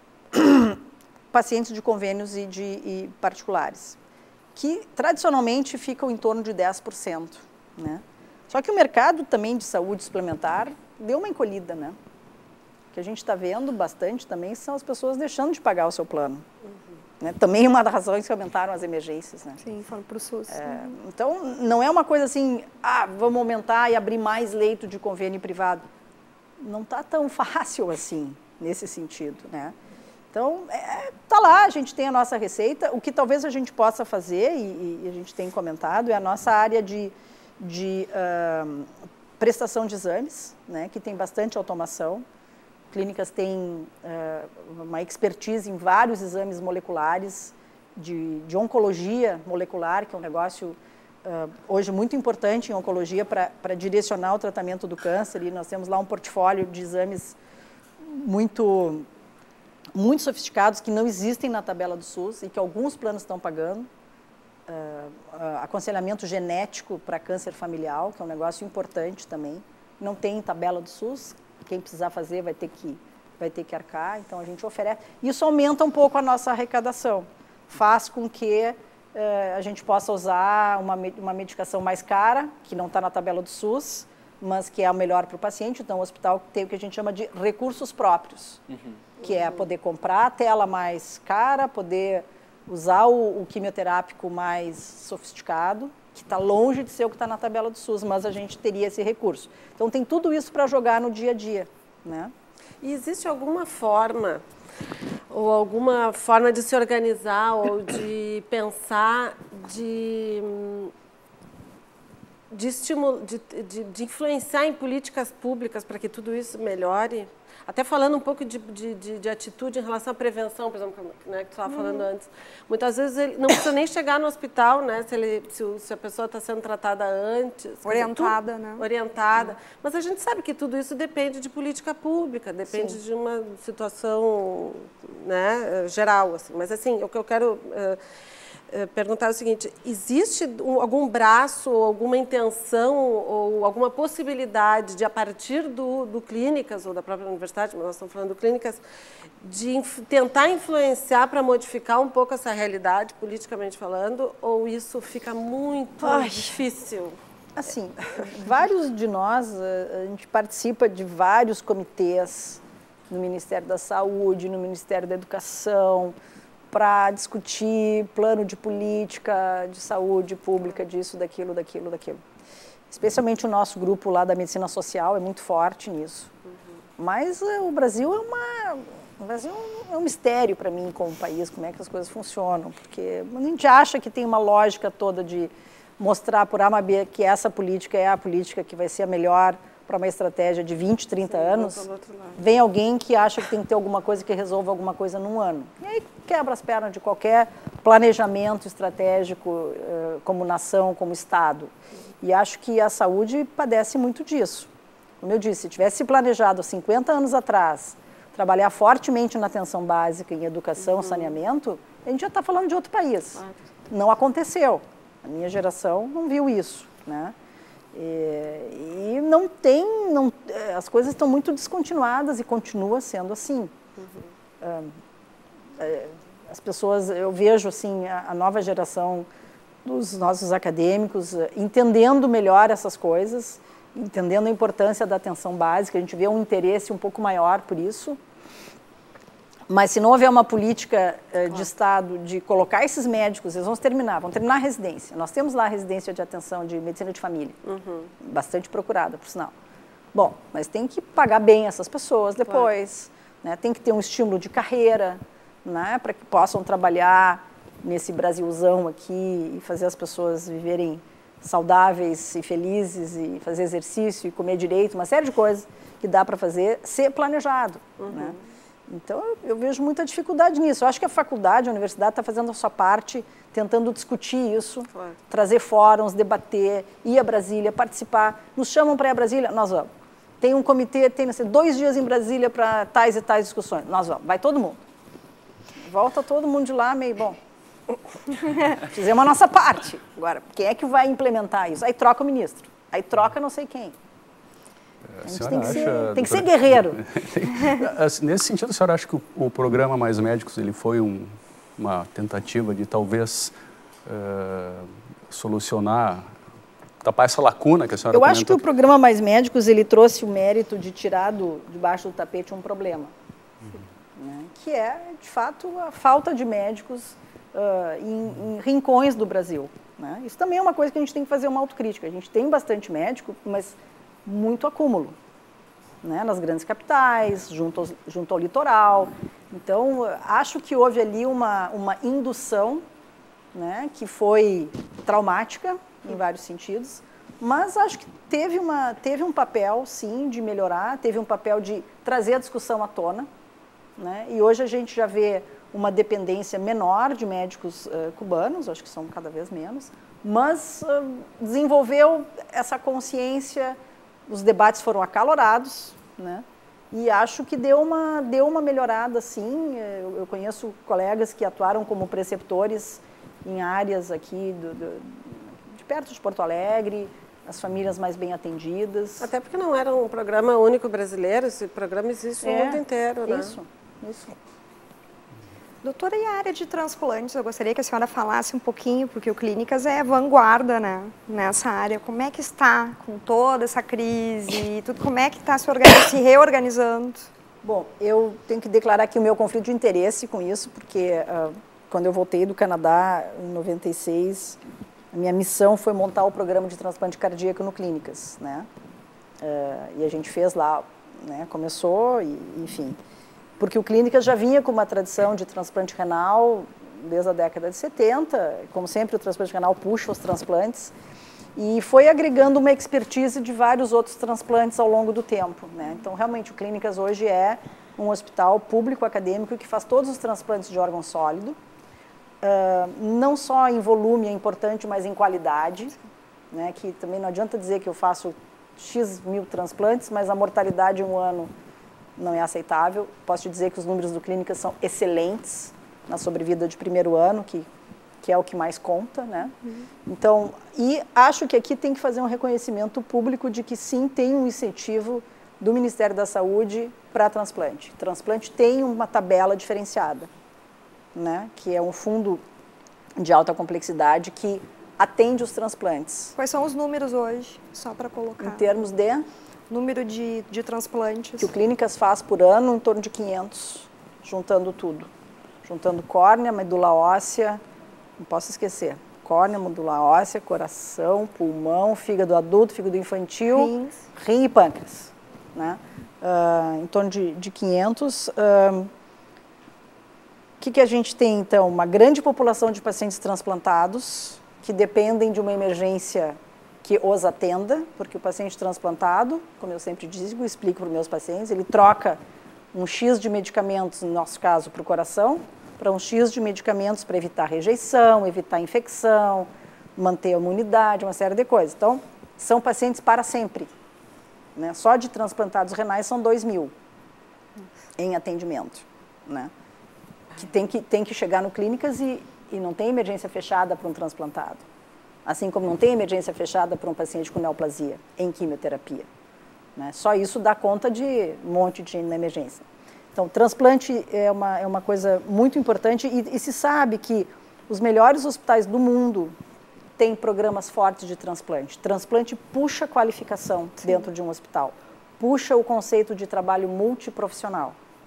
pacientes de convênios e de e particulares, que tradicionalmente ficam em torno de dez por cento. Né? Só que o mercado também de saúde suplementar deu uma encolhida. Né? O que a gente está vendo bastante também são as pessoas deixando de pagar o seu plano. Uhum. Né? Também uma das razões que aumentaram as emergências. Né? Sim, foram para o SUS. É, então, não é uma coisa assim, ah, vamos aumentar e abrir mais leito de convênio privado. Não está tão fácil assim, nesse sentido, né? Então, está é, lá, a gente tem a nossa receita. O que talvez a gente possa fazer, e, e a gente tem comentado, é a nossa área de, de uh, prestação de exames, né, que tem bastante automação. Clínicas têm uh, uma expertise em vários exames moleculares, de, de oncologia molecular, que é um negócio... Uh, hoje muito importante em oncologia para direcionar o tratamento do câncer, e nós temos lá um portfólio de exames muito, muito sofisticados que não existem na tabela do SUS e que alguns planos estão pagando. Uh, uh, aconselhamento genético para câncer familiar, que é um negócio importante também. Não tem tabela do SUS, quem precisar fazer vai ter que, vai ter que arcar, então a gente oferece. Isso aumenta um pouco a nossa arrecadação, faz com que a gente possa usar uma, uma medicação mais cara, que não está na tabela do SUS, mas que é a melhor para o paciente. Então, o hospital tem o que a gente chama de recursos próprios, uhum. que é poder comprar a tela mais cara, poder usar o, o quimioterápico mais sofisticado, que está longe de ser o que está na tabela do SUS, mas a gente teria esse recurso. Então, tem tudo isso para jogar no dia a dia. Né? E existe alguma forma... ou alguma forma de se organizar ou de pensar, de, de, estimulo, de, de, de influenciar em políticas públicas para que tudo isso melhore? Até falando um pouco de, de, de, de atitude em relação à prevenção, por exemplo, né, que tu estava falando uhum. antes. Muitas vezes ele não precisa nem chegar no hospital, né, se, ele, se, se a pessoa está sendo tratada antes. Orientada, dizer, né? Orientada. Uhum. Mas a gente sabe que tudo isso depende de política pública, depende Sim. de uma situação, né, geral. Assim. Mas, assim, o que eu quero... Uh, perguntar o seguinte, existe algum braço, alguma intenção ou alguma possibilidade de, a partir do, do Clínicas ou da própria universidade, mas nós estamos falando do Clínicas, de inf tentar influenciar para modificar um pouco essa realidade, politicamente falando, ou isso fica muito Ai. difícil? Assim, vários de nós, a gente participa de vários comitês no Ministério da Saúde, no Ministério da Educação, para discutir plano de política de saúde pública, disso, daquilo, daquilo, daquilo. Especialmente o nosso grupo lá da medicina social é muito forte nisso. Uhum. Mas uh, o Brasil é uma... O Brasil é um mistério para mim como país, como é que as coisas funcionam, porque a gente acha que tem uma lógica toda de mostrar por A mais B que essa política é a política que vai ser a melhor para uma estratégia de vinte, trinta Sim, anos, vem alguém que acha que tem que ter alguma coisa que resolva alguma coisa num ano. E aí quebra as pernas de qualquer planejamento estratégico como nação, como Estado. E acho que a saúde padece muito disso. Como eu disse, se tivesse planejado há cinquenta anos atrás, trabalhar fortemente na atenção básica, em educação, uhum. saneamento, a gente já está falando de outro país. Claro. Não aconteceu. A minha geração não viu isso, né? E, e não tem, não, as coisas estão muito descontinuadas e continua sendo assim. Uhum. As pessoas, eu vejo assim, a, a nova geração dos nossos acadêmicos entendendo melhor essas coisas, entendendo a importância da atenção básica, a gente vê um interesse um pouco maior por isso. Mas se não houver uma política uh, de Estado de colocar esses médicos, eles vão terminar, vão terminar a residência. Nós temos lá a residência de atenção de medicina de família, uhum. bastante procurada, por sinal. Bom, mas tem que pagar bem essas pessoas depois, claro. né? Tem que ter um estímulo de carreira, né? Para que possam trabalhar nesse Brasilzão aqui e fazer as pessoas viverem saudáveis e felizes e fazer exercício e comer direito, uma série de coisas que dá para fazer, ser planejado, uhum. né? Então, eu, eu vejo muita dificuldade nisso. Eu acho que a faculdade, a universidade está fazendo a sua parte, tentando discutir isso, claro. trazer fóruns, debater, ir a Brasília, participar. Nos chamam para ir a Brasília, nós vamos. Tem um comitê, tem assim, dois dias em Brasília para tais e tais discussões, nós vamos. Vai todo mundo. Volta todo mundo de lá, meio bom. Fizemos a nossa parte. Agora, quem é que vai implementar isso? Aí troca o ministro, aí troca não sei quem. A gente tem que, ser, acha, tem que ser guerreiro. Nesse sentido, a senhora acha que o, o programa Mais Médicos ele foi um, uma tentativa de talvez uh, solucionar, tapar essa lacuna que a senhora Eu comentou? acho que o programa Mais Médicos ele trouxe o mérito de tirar do, debaixo do tapete um problema, uhum. né, que é, de fato, a falta de médicos uh, em, em rincões do Brasil. Né? Isso também é uma coisa que a gente tem que fazer uma autocrítica. A gente tem bastante médico, mas muito acúmulo, né, nas grandes capitais, junto, aos, junto ao litoral. Então, acho que houve ali uma, uma indução, né, que foi traumática, em vários sentidos, mas acho que teve, uma, teve um papel, sim, de melhorar, teve um papel de trazer a discussão à tona, né, e hoje a gente já vê uma dependência menor de médicos uh, cubanos, acho que são cada vez menos, mas uh, desenvolveu essa consciência. Os debates foram acalorados, né? E acho que deu uma, deu uma melhorada, sim. Eu, eu conheço colegas que atuaram como preceptores em áreas aqui do, do, de perto de Porto Alegre, as famílias mais bem atendidas. Até porque não era um programa único brasileiro, esse programa existe no é, mundo inteiro, né? Isso, isso. Doutora, e a área de transplantes? Eu gostaria que a senhora falasse um pouquinho, porque o Clínicas é vanguarda, né, nessa área. Como é que está com toda essa crise? Tudo, como é que está se, se reorganizando? Bom, eu tenho que declarar aqui o meu conflito de interesse com isso, porque uh, quando eu voltei do Canadá, em noventa e seis, a minha missão foi montar o programa de transplante cardíaco no Clínicas, né? Uh, e a gente fez lá, né, começou, e, enfim... Porque o Clínicas já vinha com uma tradição de transplante renal desde a década de setenta, como sempre o transplante renal puxa os transplantes, e foi agregando uma expertise de vários outros transplantes ao longo do tempo, né? Então, realmente, o Clínicas hoje é um hospital público acadêmico que faz todos os transplantes de órgão sólido, uh, não só em volume é importante, mas em qualidade, né? Que também não adianta dizer que eu faço X mil transplantes, mas a mortalidade em um ano não é aceitável. Posso te dizer que os números do Clínicas são excelentes na sobrevida de primeiro ano, que, que é o que mais conta, né? Uhum. Então, e acho que aqui tem que fazer um reconhecimento público de que sim, tem um incentivo do Ministério da Saúde para transplante. Transplante tem uma tabela diferenciada, né? Que é um fundo de alta complexidade que atende os transplantes. Quais são os números hoje, só para colocar? Em termos de... Número de, de transplantes. Que o Clínicas faz por ano, em torno de quinhentos, juntando tudo. Juntando córnea, medula óssea, não posso esquecer, córnea, medula óssea, coração, pulmão, fígado adulto, fígado infantil, Rins. rim e pâncreas. Né? Uh, em torno de, de quinhentos. O uh, que, que a gente tem, então? Uma grande população de pacientes transplantados que dependem de uma emergência que os atenda, porque o paciente transplantado, como eu sempre digo, explico para os meus pacientes, ele troca um X de medicamentos, no nosso caso, para o coração, para um X de medicamentos para evitar rejeição, evitar infecção, manter a imunidade, uma série de coisas. Então, são pacientes para sempre. Né? Só de transplantados renais são dois mil em atendimento. Né? Que tem que, tem que chegar no Clínicas e, e não tem emergência fechada para um transplantado. Assim como não tem emergência fechada para um paciente com neoplasia em quimioterapia. Né? Só isso dá conta de um monte de gente na emergência. Então, transplante é uma, é uma coisa muito importante e, e se sabe que os melhores hospitais do mundo têm programas fortes de transplante. Transplante puxa qualificação Sim. dentro de um hospital, puxa o conceito de trabalho multiprofissional.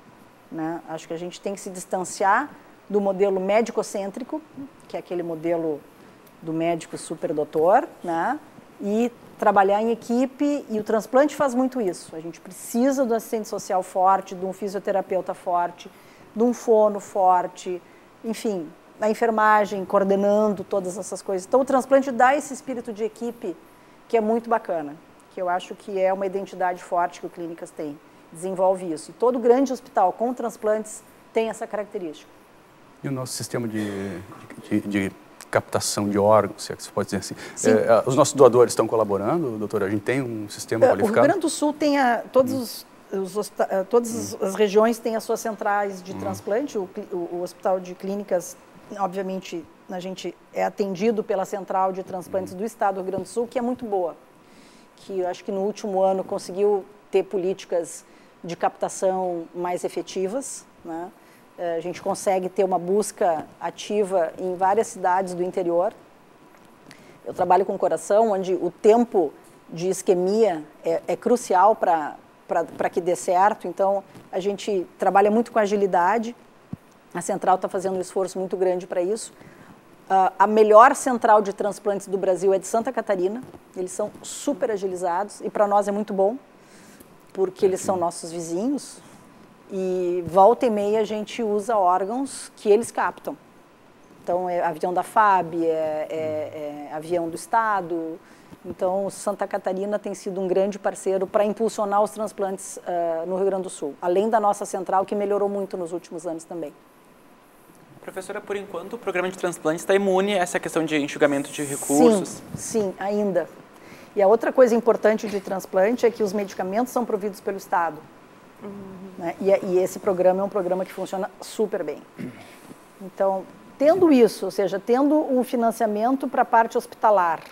né? Acho que a gente tem que se distanciar do modelo médico-cêntrico, que é aquele modelo do médico superdoutor, né? E trabalhar em equipe, e o transplante faz muito isso. A gente precisa do assistente social forte, de um fisioterapeuta forte, de um fono forte, enfim, a enfermagem coordenando todas essas coisas. Então o transplante dá esse espírito de equipe que é muito bacana, que eu acho que é uma identidade forte que o Clínicas tem, desenvolve isso. E todo grande hospital com transplantes tem essa característica. E o nosso sistema de, de, de captação de órgãos, se é que se pode dizer assim. É, os nossos doadores estão colaborando, doutora? A gente tem um sistema qualificado? O Rio Grande do Sul tem a, todos os, os, todas as regiões têm as suas centrais de hum. transplante. O, o, o Hospital de Clínicas, obviamente, a gente é atendido pela Central de Transplantes hum. do Estado do Rio Grande do Sul, que é muito boa. Que eu acho que no último ano conseguiu ter políticas de captação mais efetivas, né? A gente consegue ter uma busca ativa em várias cidades do interior. Eu trabalho com coração, onde o tempo de isquemia é, é crucial para que dê certo. Então, a gente trabalha muito com agilidade. A central está fazendo um esforço muito grande para isso. Uh, a melhor central de transplantes do Brasil é de Santa Catarina. Eles são super agilizados e para nós é muito bom, porque eles são nossos vizinhos. E volta e meia a gente usa órgãos que eles captam. Então, é avião da F A B, é, é, é avião do Estado. Então, Santa Catarina tem sido um grande parceiro para impulsionar os transplantes uh, no Rio Grande do Sul, além da nossa central, que melhorou muito nos últimos anos também. Professora, por enquanto, o programa de transplantes está imune a essa questão de enxugamento de recursos? Sim, sim, ainda. E a outra coisa importante de transplante é que os medicamentos são providos pelo Estado. Uhum. Né? E, e esse programa é um programa que funciona super bem. Então, tendo isso, ou seja, tendo um financiamento para a parte hospitalar,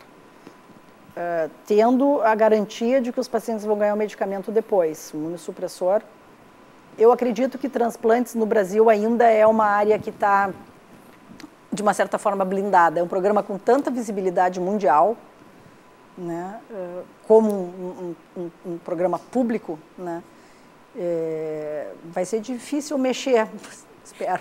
uh, tendo a garantia de que os pacientes vão ganhar o medicamento depois, o imunossupressor, eu acredito que transplantes no Brasil ainda é uma área que está, de uma certa forma, blindada. É um programa com tanta visibilidade mundial, né? uh, como um, um, um, um programa público, né? É, vai ser difícil mexer, espero.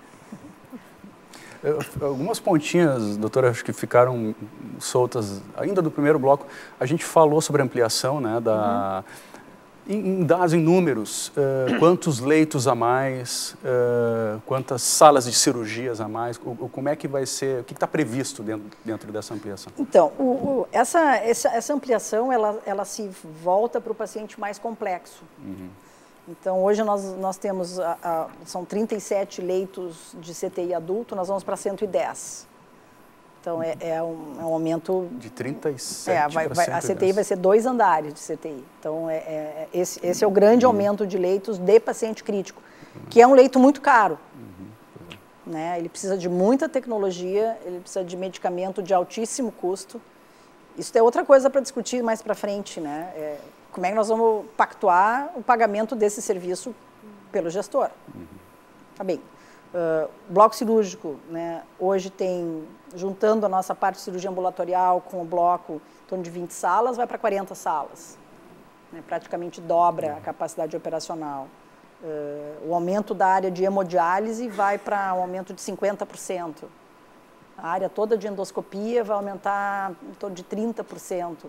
Algumas pontinhas, doutora, acho que ficaram soltas ainda do primeiro bloco. A gente falou sobre a ampliação, né, da, uhum. em, em dados, em números, uh, quantos leitos a mais, uh, quantas salas de cirurgias a mais, o, como é que vai ser, o que está previsto dentro, dentro dessa ampliação? Então, o, o, essa, essa, essa ampliação, ela, ela se volta para o paciente mais complexo. Uhum. Então, hoje nós, nós temos, a, a, são trinta e sete leitos de C T I adulto, nós vamos para cento e dez. Então, é, é, um, é um aumento... De trinta e sete é, vai, para vai, cento e dez. A C T I vai ser dois andares de C T I. Então, é, é, esse, esse é o grande uhum. aumento de leitos de paciente crítico, uhum. que é um leito muito caro. Uhum. Né? Ele precisa de muita tecnologia, ele precisa de medicamento de altíssimo custo. Isso é outra coisa para discutir mais para frente, né? É, como é que nós vamos pactuar o pagamento desse serviço pelo gestor? Uhum. Tá bem. Uh, bloco cirúrgico, né? Hoje tem, juntando a nossa parte de cirurgia ambulatorial com o bloco, em torno de vinte salas, vai para quarenta salas. Né? Praticamente dobra a capacidade operacional. Uh, o aumento da área de hemodiálise vai para um aumento de cinquenta por cento. A área toda de endoscopia vai aumentar em torno de trinta por cento.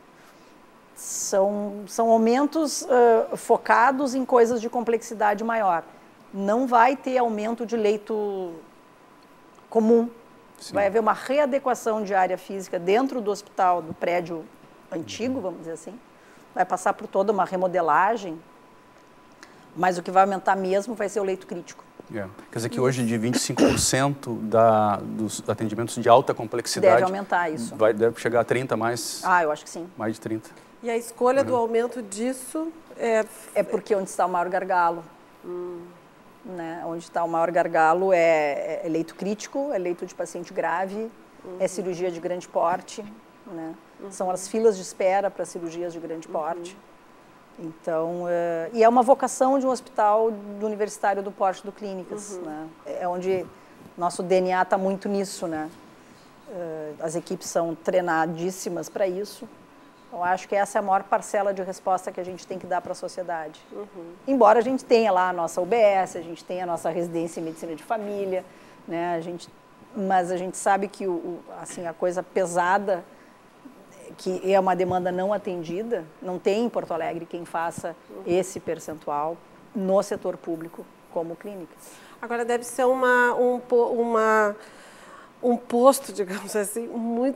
São, são aumentos uh, focados em coisas de complexidade maior. Não vai ter aumento de leito comum. Sim. Vai haver uma readequação de área física dentro do hospital, do prédio antigo, vamos dizer assim. Vai passar por toda uma remodelagem, mas o que vai aumentar mesmo vai ser o leito crítico. Yeah. Quer dizer que hoje de vinte e cinco por cento da, dos atendimentos de alta complexidade... Deve aumentar isso. Vai, deve chegar a trinta mais... Ah, eu acho que sim. Mais de trinta. E a escolha uhum. do aumento disso é... É porque onde está o maior gargalo. Hum. Né? Onde está o maior gargalo é, é leito crítico, é leito de paciente grave, uhum. é cirurgia de grande porte, né? Uhum. São as filas de espera para cirurgias de grande porte. Uhum. Então, uh, e é uma vocação de um hospital do universitário do porte do Clínicas, uhum. né? É onde nosso D N A está muito nisso, né? Uh, as equipes são treinadíssimas para isso. Eu acho que essa é a maior parcela de resposta que a gente tem que dar para a sociedade. Uhum. Embora a gente tenha lá a nossa U B S, a gente tenha a nossa residência em medicina de família, né? A gente, mas a gente sabe que o, assim, a coisa pesada, que é uma demanda não atendida, não tem em Porto Alegre quem faça uhum. esse percentual no setor público como clínicas. Agora deve ser uma, um, uma, um posto, digamos assim,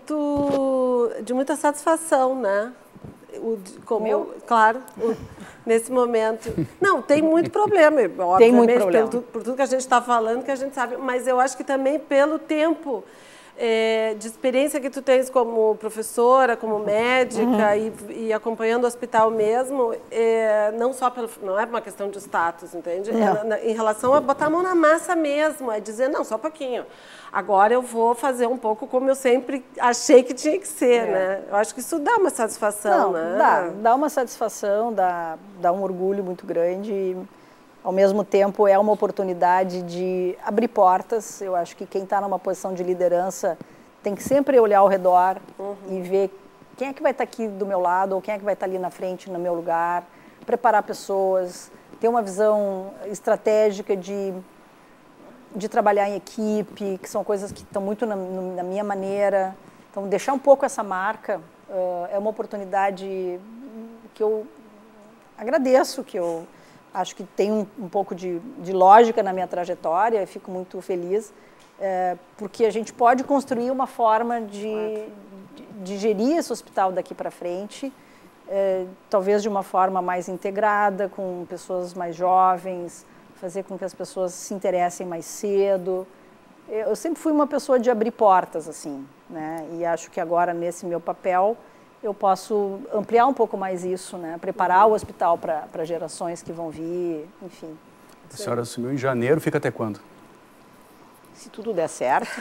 muito, de muita satisfação, né? O, como, Meu? Claro, o, nesse momento. Não, tem muito problema, obviamente, tem muito problema. Pelo, por tudo que a gente está falando, que a gente sabe, mas eu acho que também pelo tempo é, de experiência que tu tens como professora, como médica uhum. e, e acompanhando o hospital mesmo, é, não só pelo, não é uma questão de status, entende? É, na, em relação a botar a mão na massa mesmo, é dizer, não, só um pouquinho. Agora eu vou fazer um pouco como eu sempre achei que tinha que ser, é. né? Eu acho que isso dá uma satisfação, não, né? Dá, dá uma satisfação, dá, dá um orgulho muito grande e, ao mesmo tempo, é uma oportunidade de abrir portas. Eu acho que quem está numa posição de liderança tem que sempre olhar ao redor uhum. e ver quem é que vai estar aqui do meu lado ou quem é que vai estar ali na frente, no meu lugar, preparar pessoas, ter uma visão estratégica de, de trabalhar em equipe, que são coisas que estão muito na, na minha maneira. Então, deixar um pouco essa marca uh, é uma oportunidade que eu agradeço, que eu acho que tem um, um pouco de, de lógica na minha trajetória, e fico muito feliz, é, porque a gente pode construir uma forma de, de, de gerir esse hospital daqui para frente, é, talvez de uma forma mais integrada, com pessoas mais jovens, fazer com que as pessoas se interessem mais cedo. Eu sempre fui uma pessoa de abrir portas, assim, né? E acho que agora, nesse meu papel, eu posso ampliar um pouco mais isso, né? Preparar uhum. o hospital para gerações que vão vir, enfim. A senhora assumiu em janeiro, fica até quando? Se tudo der certo.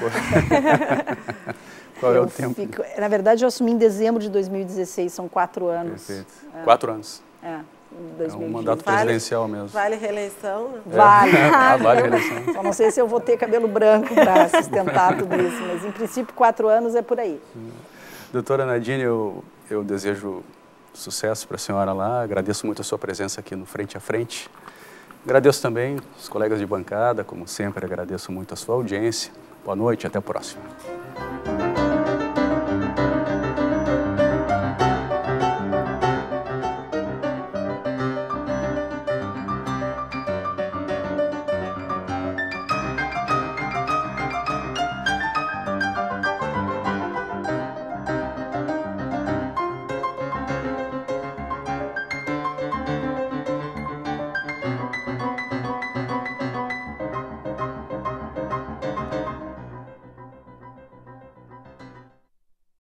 Qual é o tempo? Fico, na verdade, eu assumi em dezembro de dois mil e dezesseis, são quatro anos. Perfeito. É. Quatro anos. É. É um mandato presidencial mesmo. Vale reeleição? Né? Vale. É. Ah, vale reeleição. Só não sei se eu vou ter cabelo branco para sustentar tudo isso, mas em princípio quatro anos é por aí. Doutora Nadine, eu, eu desejo sucesso para a senhora lá, agradeço muito a sua presença aqui no Frente a Frente. Agradeço também os colegas de bancada, como sempre, agradeço muito a sua audiência. Boa noite e até a próxima.